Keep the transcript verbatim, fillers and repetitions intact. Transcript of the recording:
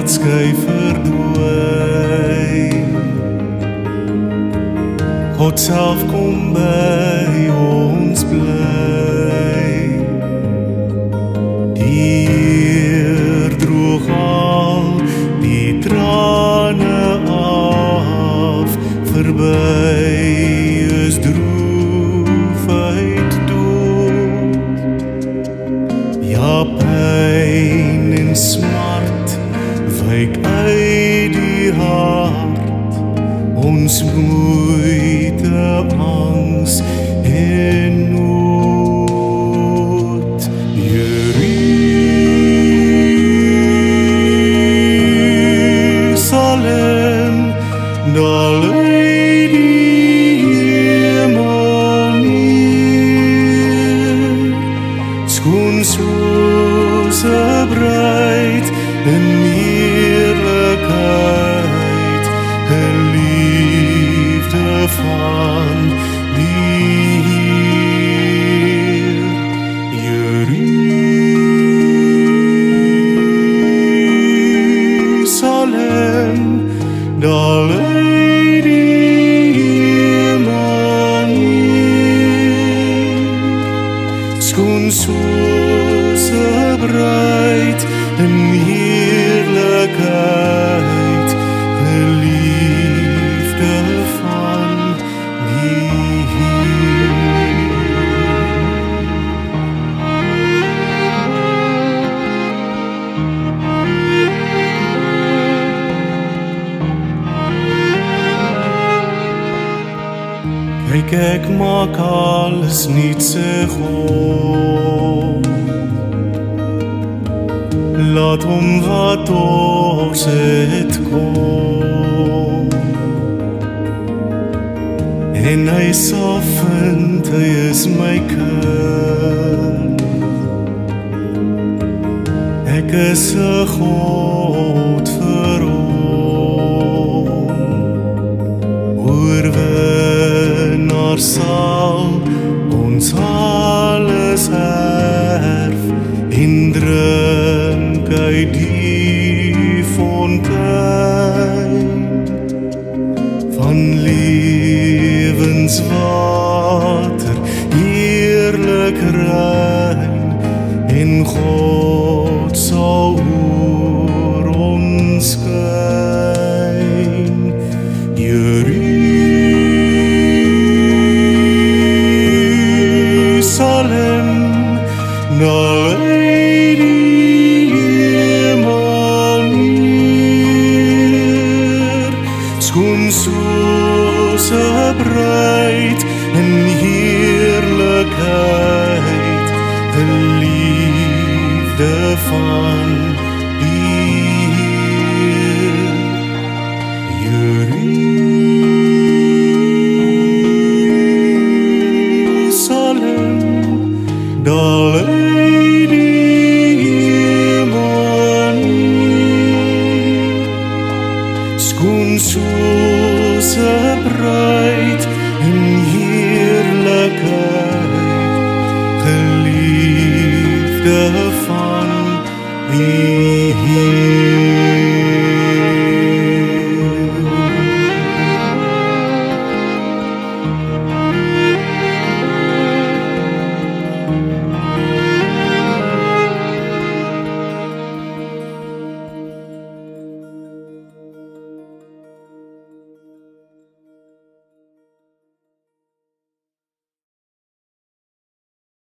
laat skei verdwyn. God self kom by ons bly. Die Heer droog al die trane af, verby is droefheid dood. Ja, pyn en smart wyk uit die hart, ons moeite, angs en nood. Jerusalem, daar lei die hemel neer, skoon soos 'n bruid in heerlikheid, geliefde van die Heer. Jerusalem, daar lei die hemel neer, skoon soos 'n bruid in heerlikheid, geliefde van die Heer. Kyk, ek maak alles nuut, sê God. Laat hom wat ons het kom, en hy sal vind hy is my kind. Ek is 'n God vir hom, oorwinnaar sal ons alles erf, en drink uit die fontein van lewenswater, heerlik rein, en God sal oor ons skyn. Jerusalem, daar lei die hemel neer, skoon soos 'n bruid in heerlikheid, geliefde van die